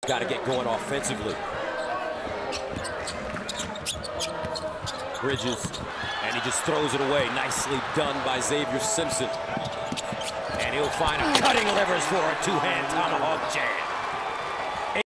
Got to get going offensively. Bridges, and he just throws it away. Nicely done by Zavier Simpson. And he'll find a cutting levers for a two-hand tomahawk jab.